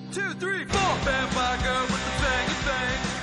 2, 3, 4. Vampire girl with the fangy fangs.